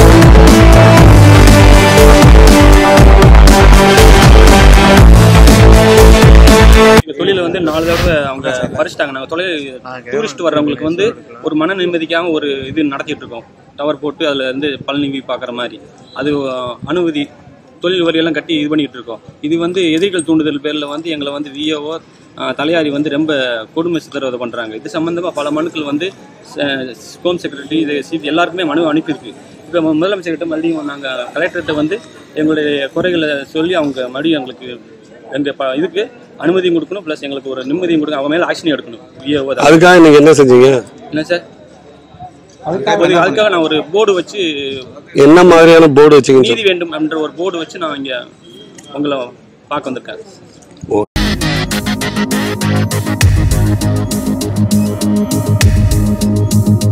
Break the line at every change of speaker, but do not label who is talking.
தொழில வந்து 4 தடவை அவங்க பறிச்சிட்டாங்க. நாங்கள் டூரிஸ்ட் வர்றவங்களுக்கு வந்து ஒரு மன நிம்மதிக்காக ஒரு இது நடத்திட்டு இருக்கோம். டவர் போட்டு அதில் வந்து பழனி பார்க்குற மாதிரி அது அனுமதி தொழில் வரியெல்லாம் கட்டி இது பண்ணிக்கிட்டு இருக்கோம். இது வந்து எதிரிகள் தூண்டுதல் பேரில் வந்து எங்களை வந்து விஓஓ தலையாரி வந்து ரொம்ப கொடுமை சித்திரவதை பண்ணுறாங்க. இது சம்மந்தமாக பல மனுக்கள் வந்து ஹோம் செக்ரட்டரி இது சிபி எல்லாருக்குமே மனு அனுப்பியிருக்கு. இப்போ முதலமைச்சர்கிட்ட மறுபடியும் நாங்கள் கலெக்டர்கிட்ட வந்து எங்களுடைய குறைகளை சொல்லி அவங்க மறுபடியும் எங்களுக்கு எங்கள் இதுக்கு அனுமதியும் கொடுக்கணும், ப்ளஸ் எங்களுக்கு ஒரு நிம்மதியும் கொடுக்கணும், அவங்க மேலே ஆக்ஷன் எடுக்கணும். விஓஓ
அதுக்காக நீங்கள் என்ன செஞ்சீங்க?
என்ன சார் அதுக்காக நான் ஒரு போர்டு வச்சு
என்ன மாதிரியான போர்டு வச்சுங்க?
நீதி வேண்டும் என்ற ஒரு போர்டு வச்சு நான் இங்கே உங்களை பார்க்க வந்திருக்கேன்.